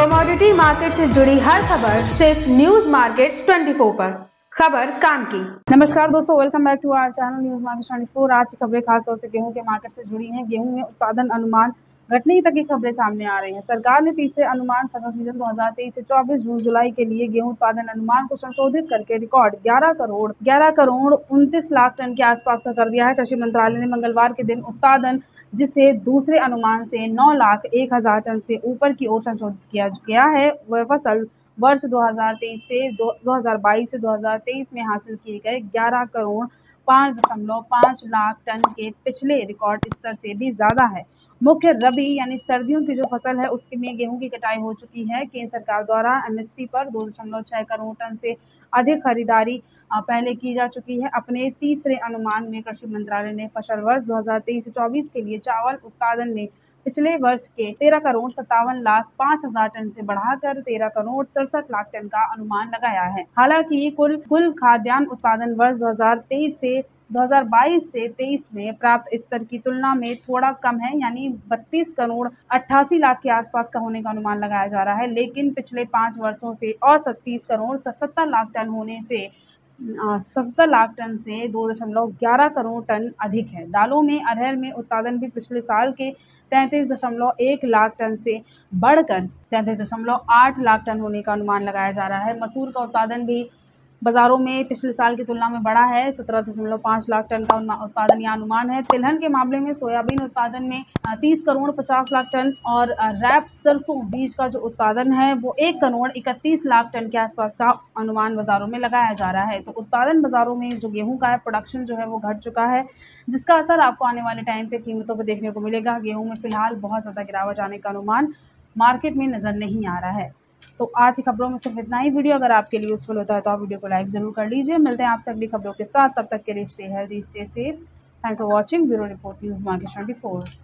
Commodity market से जुड़ी हर खबर सिर्फ न्यूज मार्केट्स 24 पर। खबर काम की। नमस्कार दोस्तों, welcome back to our channel news market 24। आज की खबरें खासतौर से गेहूं के मार्केट से जुड़ी हैं। गेहूं में उत्पादन अनुमान घटने तक की खबरें सामने आ रही हैं। सरकार ने तीसरे अनुमान फसल सीजन 2023 से 24 जून जुलाई के लिए गेहूं उत्पादन अनुमान को संशोधित करके रिकॉर्ड 11 करोड़ 29 लाख टन के आसपास का कर दिया है। कृषि मंत्रालय ने मंगलवार के दिन उत्पादन, जिसे दूसरे अनुमान से 9,01,000 टन से ऊपर की ओर संशोधित किया गया है, वह फसल वर्ष 2022 से 2023 में हासिल किए गए 11 करोड़ 5.5 लाख टन के पिछले रिकॉर्ड स्तर से भी ज्यादा है। मुख्य रबी यानी सर्दियों की जो फसल है उसके में गेहूं की कटाई हो चुकी है। केंद्र सरकार द्वारा एमएसपी पर 2.6 करोड़ टन से अधिक खरीदारी पहले की जा चुकी है। अपने तीसरे अनुमान में कृषि मंत्रालय ने फसल वर्ष 2023 से 24 के लिए चावल उत्पादन में पिछले वर्ष के 13 करोड़ 57 लाख 5,000 टन से बढ़ाकर 13 करोड़ 67 लाख टन का अनुमान लगाया है। हालांकि कुल खाद्यान्न उत्पादन वर्ष 2022 से 23 में प्राप्त स्तर की तुलना में थोड़ा कम है, यानी 32 करोड़ 88 लाख के आसपास का होने का अनुमान लगाया जा रहा है। लेकिन पिछले 5 वर्षों से औसत 30 करोड़ 77 लाख टन होने से 70 लाख टन से 2.11 करोड़ टन अधिक है। दालों में अरहर में उत्पादन भी पिछले साल के 33.1 लाख टन से बढ़कर 33.8 लाख टन होने का अनुमान लगाया जा रहा है। मसूर का उत्पादन भी बाजारों में पिछले साल की तुलना में बढ़ा है। 17.5 लाख टन का उत्पादन या अनुमान है। तिलहन के मामले में सोयाबीन उत्पादन में 30 करोड़ 50 लाख टन और रैप सरसों बीज का जो उत्पादन है वो 1 करोड़ 31 लाख टन के आसपास का अनुमान बाजारों में लगाया जा रहा है। तो उत्पादन बाजारों में जो गेहूं का है, प्रोडक्शन जो है वो घट चुका है, जिसका असर आपको आने वाले टाइम पे कीमतों पर देखने को मिलेगा। गेहूं में फिलहाल बहुत ज़्यादा गिरावट आने का अनुमान मार्केट में नज़र नहीं आ रहा है। तो आज की खबरों में सिर्फ इतना ही। वीडियो अगर आपके लिए यूजफुल होता है तो आप वीडियो को लाइक जरूर कर लीजिए। मिलते हैं आपसे अगली खबरों के साथ, तब तक के लिए stay healthy, stay safe. Thanks for watching. Bureau report news market 24।